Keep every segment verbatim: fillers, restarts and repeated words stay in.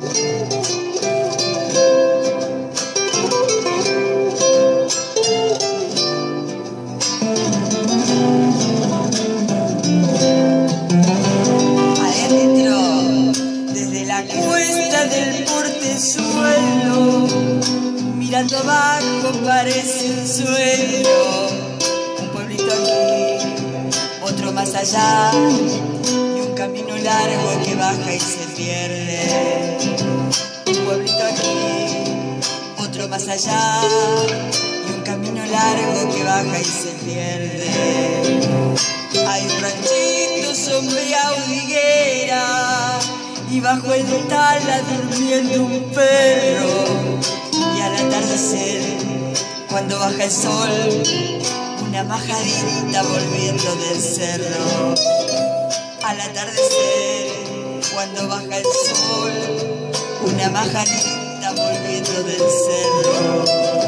Del portezuelo, mirando abajo parece un sueño, un pueblito aquí, otro más allá, y un camino largo que baja y se pierde. Un pueblito aquí, otro más allá, y un camino largo que baja y se pierde. Hay un ranchito sombreado de higuera, y bajo el tala durmiendo un perro, y al atardecer, cuando baja el sol, una majadita volviendo del cerro. Al atardecer, cuando baja el sol, una majadita volviendo del cerro.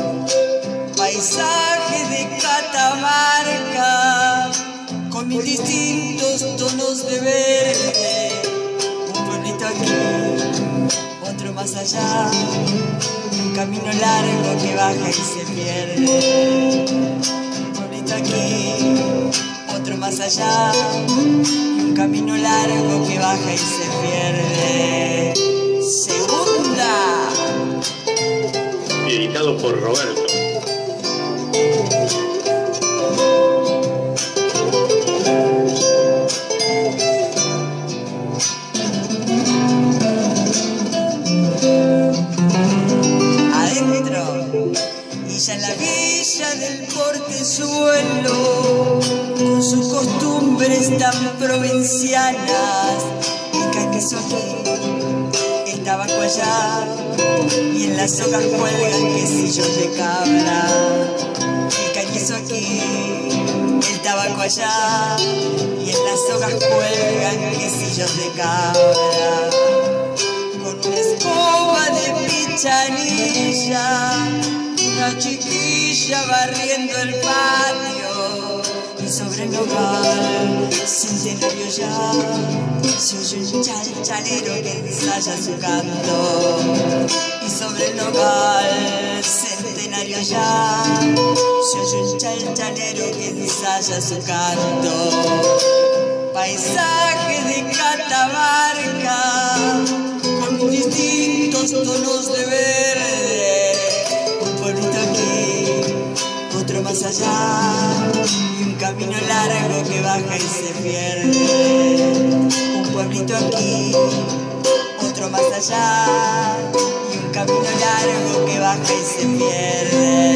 Paisaje de Catamarca, con mil distintos tonos de verde. Aquí, otro más allá, un camino largo que baja y se pierde. Un pueblito aquí, otro más allá, y un camino largo que baja y se pierde. Segunda. Editado por Roberto. En la villa del portezuelo, con sus costumbres tan provincianas, pica queso aquí, el tabaco allá, y en las hojas cuelgan quesillos de cabra. Pica queso aquí, el tabaco allá, y en las hojas cuelgan quesillos de cabra. Con una escoba de pichanilla, una chiquilla barriendo el patio, y sobre el nogal, centenario ya, se oye un chalchalero que ensaya su canto. Y sobre el nogal, centenario ya, se oye un chalchalero que ensaya su canto. Paisaje de Catamarca, con distintos tonos de verde. Otro más allá, y un camino largo que baja y se pierde. Un pueblito aquí, otro más allá, y un camino largo que baja y se pierde.